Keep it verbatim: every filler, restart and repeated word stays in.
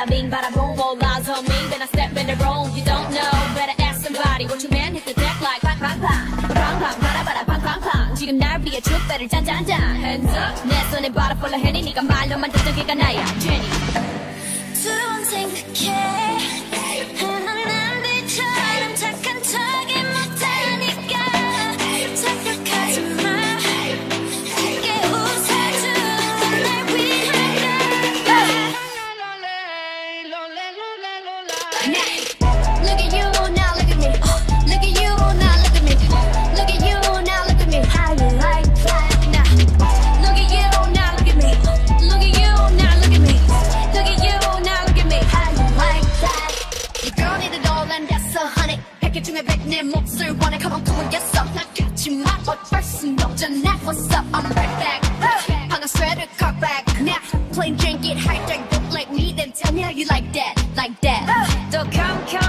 bada bing, bada boom, all eyes on me. Then I step in the room, you don't know. Better ask somebody. What you man hit the deck like bang, bang, bang. Bang, bang, bada, bada, bang, bang, bang. 지금 날 위해 촛배를 짠짠짠. Hands up. 내 손에 bottle full of Henny. 네가 말로만 듣던 걔가 나야, Jenny. 두 번 생각해. 난 남들처럼 착한 척이 못하니까 착각하지 마. 내게 웃어줘. 날 위한 거야. Look at you now, look at me. Look at you now, look at me. Look at you now, look at me. How you like that now? Look at you now, look at me. Look at you now, look at me. Look at you now, look at me. How you like that? Your girl need it all and that's a honey. 백개 중에 백 내 몫을 원해. Come on, come on, get some. 나 같지 마, but first 너잖아. What's up? I'm right back. 방금 sweater cut back. Now plain drink it, high drink, don't like me. Then tell me how you like that, like that. 또 come, come.